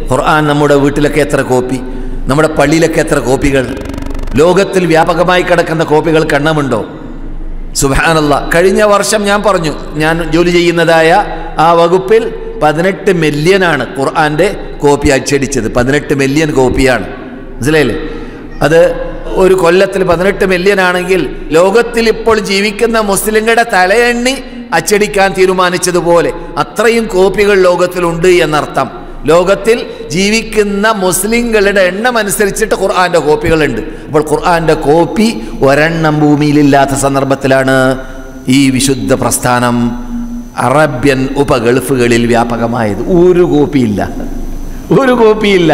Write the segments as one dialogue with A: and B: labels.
A: ഖുർആൻ നമ്മുടെ വീട്ടിലൊക്കെ എത്ര കോപ്പി, നമ്മുടെ പള്ളിയിലൊക്കെ എത്ര കോപ്പികൾ, ലോകത്തിൽ വ്യാപകമായി കിടക്കുന്ന കോപ്പികൾ എണ്ണമുണ്ടോ? സുബ്ഹാനല്ലാഹ്. കഴിഞ്ഞ വർഷം ഞാൻ പറഞ്ഞു, ഞാൻ ജോലി ചെയ്യുന്നതായ ആ വകുപ്പിൽ 18 മില്യനാണ് ഖുർആൻ്റെ കോപ്പി അച്ചടിച്ചത്. 18 മില്യൺ കോപ്പിയാണ്. മനസ്സിലായില്ലേ? അത് ഒരു കൊല്ലത്തിൽ 18 മില്യൺ ആണെങ്കിൽ ലോകത്തിൽ ഇപ്പോൾ ജീവിക്കുന്ന മുസ്ലിങ്ങളുടെ തലയെണ്ണി അച്ചടിക്കാൻ തീരുമാനിച്ചതുപോലെ അത്രയും കോപ്പികൾ ലോകത്തിലുണ്ട് എന്നർത്ഥം. ലോകത്തിൽ ജീവിക്കുന്ന മുസ്ലിങ്ങളുടെ എണ്ണം അനുസരിച്ചിട്ട് ഖുർആൻ്റെ കോപ്പികളുണ്ട്. അപ്പോൾ ഖുർആൻ്റെ കോപ്പി ഒരെണ്ണം ഭൂമിയിലില്ലാത്ത സന്ദർഭത്തിലാണ് ഈ വിശുദ്ധ പ്രസ്ഥാനം അറബ്യൻ ഉപഗൾഫുകളിൽ വ്യാപകമായത്. ഒരു കോപ്പിയില്ല.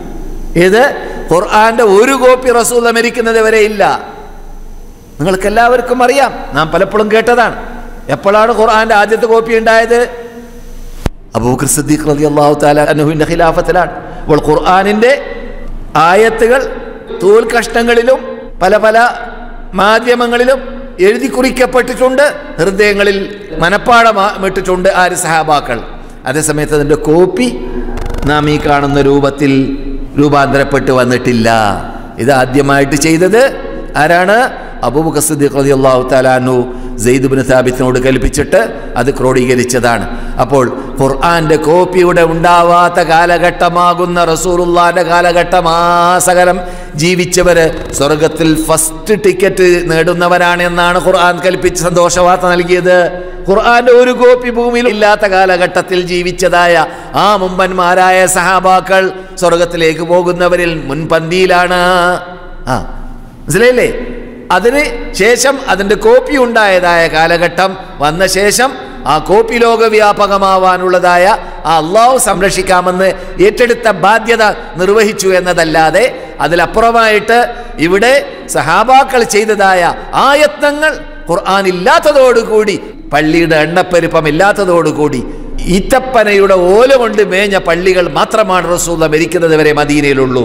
A: ഇത് ഖുർആൻ്റെ ഒരു കോപ്പി റസൂൽ അമരിക്കുന്നത് വരെ ഇല്ല. നിങ്ങൾക്ക് എല്ലാവർക്കും അറിയാം, നാം പലപ്പോഴും കേട്ടതാണ്. എപ്പോഴാണ് ഖുർആൻ്റെ ആദ്യത്തെ കോപ്പി ഉണ്ടായത്? അബൂബക്കർ സിദ്ദീഖ് റളിയല്ലാഹു തആല അൻഹുവിന്റെ ഖിലാഫത്തിലാണ്. അപ്പോൾ ഖുർആനിന്റെ ആയത്തുകൾ തൂൽ കഷ്ണങ്ങളിലും പല പല മാധ്യമങ്ങളിലും എഴുതി കുറിക്കപ്പെട്ടിട്ടുണ്ട്, ഹൃദയങ്ങളിൽ മനപ്പാടമിട്ടിട്ടുണ്ട് ആര് സഹാബാക്കൾ. അതേസമയത്ത് അതിൻ്റെ കോപ്പി നാം ഈ കാണുന്ന രൂപത്തിൽ രൂപാന്തരപ്പെട്ട് വന്നിട്ടില്ല. ഇത് ആദ്യമായിട്ട് ചെയ്തത് ആരാണ്? അബൂബക്കർ സിദ്ദീഖ് റളിയല്ലാഹു തആല അൻഹു സെയ്ദ് ഇബ്നു സാബിത്തിനോട് കൽപ്പിച്ചിട്ട് അത് ക്രോഡീകരിച്ചതാണ്. അപ്പോൾ ഖുർആന്റെ കോപ്പിയുടെ ഉണ്ടാവാത്ത കാലഘട്ടമാകുന്ന റസൂലുള്ളാഹിന്റെ കാലഘട്ടം സകലം ജീവിച്ചവര് സ്വർഗത്തിൽ ഫസ്റ്റ് ടിക്കറ്റ് നേടുന്നവരാണ് എന്നാണ് ഖുർആൻ കൽപ്പിച്ച് സന്തോഷവാർത്ത നൽകിയത്. ഖുർആന്റെ ഒരു കോപ്പി ഭൂമിയിൽ ഇല്ലാത്ത കാലഘട്ടത്തിൽ ജീവിച്ചതായ ആ മുമ്പന്മാരായ സഹാബാക്കൾ സ്വർഗത്തിലേക്ക് പോകുന്നവരിൽ മുൻപന്തിയിലാണ്. മനസ്സിലായില്ലേ? അതിന് ശേഷം അതിൻ്റെ കോപ്പി ഉണ്ടായതായ കാലഘട്ടം വന്ന ശേഷം ആ കോപ്പി ലോകവ്യാപകമാവാനുള്ളതായ ആ അള്ളാഹു സംരക്ഷിക്കാമെന്ന് ഏറ്റെടുത്ത ബാധ്യത നിർവഹിച്ചു എന്നതല്ലാതെ അതിലപ്പുറമായിട്ട് ഇവിടെ സഹാബാക്കൾ ചെയ്തതായ ആയത്തങ്ങൾ ഖുർആൻ ഇല്ലാത്തതോടുകൂടി, പള്ളിയുടെ എണ്ണപ്പെരുപ്പമില്ലാത്തതോടുകൂടി ഈത്തപ്പനയുടെ ഓല കൊണ്ട് മേഞ്ഞ പള്ളികൾ മാത്രമാണ് റസൂൽ മരിക്കുന്നത് വരെ മദീനയിലുള്ളൂ.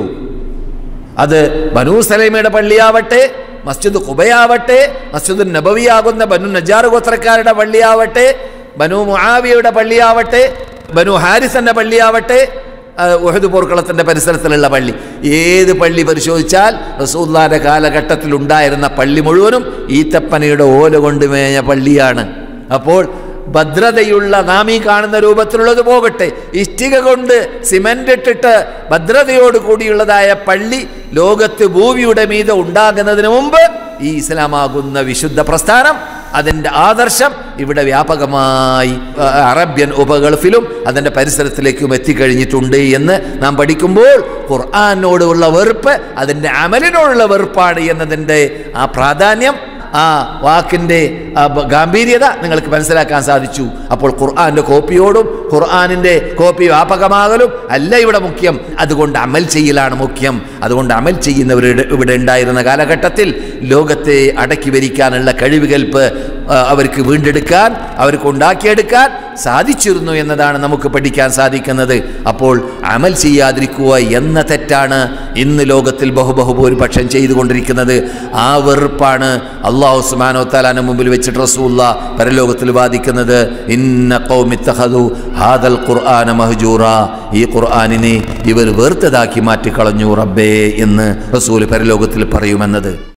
A: അത് ബനൂ സലൈമയുടെ പള്ളിയാവട്ടെ, മസ്ജിദ് ഖുബയാവട്ടെ, മസ്ജിദ് നബവിയാകുന്ന ബനു നജാർ ഗോത്രക്കാരുടെ പള്ളിയാവട്ടെ, ബനു മുആവിയയുടെ പള്ളിയാവട്ടെ, ബനു ഹാരിസന്റെ പള്ളിയാവട്ടെ, ഉഹദ് പോർക്കളത്തിന്റെ പരിസരത്തിലുള്ള പള്ളി, ഏത് പള്ളി പരിശോധിച്ചാൽ റസൂലുള്ളാഹിന്റെ കാലഘട്ടത്തിൽ ഉണ്ടായിരുന്ന പള്ളി മുഴുവനും ഈത്തപ്പനയുടെ ഓല കൊണ്ട് മേഞ്ഞ പള്ളിയാണ്. അപ്പോൾ ഭദ്രതയുള്ള നാം ഈ കാണുന്ന രൂപത്തിലുള്ളത് പോകട്ടെ, ഇഷ്ടിക കൊണ്ട് സിമന്റ് ഇട്ടിട്ട് ഭദ്രതയോട് കൂടിയുള്ളതായ പള്ളി ലോകത്ത് ഭൂമിയുടെ മീതെ ഉണ്ടാകുന്നതിന് മുമ്പ് ഈ ഇസ്ലാമാകുന്ന വിശുദ്ധ പ്രസ്ഥാനം, അതിൻ്റെ ആദർശം ഇവിടെ വ്യാപകമായി അറബ്യൻ ഉപഗൾഫിലും അതിൻ്റെ പരിസരത്തിലേക്കും എത്തിക്കഴിഞ്ഞിട്ടുണ്ട് എന്ന് നാം പഠിക്കുമ്പോൾ ഖുർആനോടുള്ള വെറുപ്പ് അതിൻ്റെ അമലിനോടുള്ള വെറുപ്പാണ് എന്നതിൻ്റെ ആ പ്രാധാന്യം, ആ വാക്കിൻ്റെ ഗാംഭീര്യത നിങ്ങൾക്ക് മനസ്സിലാക്കാൻ സാധിച്ചു. അപ്പോൾ ഖുർആന്റെ കോപ്പിയോടും ഖുർആനിൻ്റെ കോപ്പി വ്യാപകമാകലും അല്ല ഇവിടെ മുഖ്യം, അതുകൊണ്ട് അമൽ ചെയ്യലാണ് മുഖ്യം. അതുകൊണ്ട് അമൽ ചെയ്യുന്നവരുടെ ഇവിടെ ഉണ്ടായിരുന്ന കാലഘട്ടത്തിൽ ലോകത്തെ അടക്കി ഭരിക്കാനുള്ള കഴിവുകൽപ്പ് അവർക്ക് വീണ്ടെടുക്കാൻ, അവർക്ക് ഉണ്ടാക്കിയെടുക്കാൻ സാധിച്ചിരുന്നു എന്നതാണ് നമുക്ക് പഠിക്കാൻ സാധിക്കുന്നത്. അപ്പോൾ അമൽ ചെയ്യാതിരിക്കുക എന്ന തെറ്റാണ് ഇന്ന് ലോകത്തിൽ ബഹുഭൂരിപക്ഷം ചെയ്തുകൊണ്ടിരിക്കുന്നത്. ആ വെറുപ്പാണ് അല്ലാഹു സുബ്ഹാനഹു വ തആലയുടെ മുമ്പിൽ വെച്ചിട്ട് റസൂലുള്ളാഹി പരലോകത്തിൽ വാദിക്കുന്നത്. ഇന്ന ഖൗമി ഇത്തഖദു ഹാദൽ ഖുർആന മഹ്ജൂറ, ഈ ഖുർആനിനെ ഇവർ വെറുത്തതാക്കി മാറ്റിക്കളഞ്ഞു റബ്ബേ എന്ന് റസൂൽ പരലോകത്തിൽ പറയുമെന്നത്.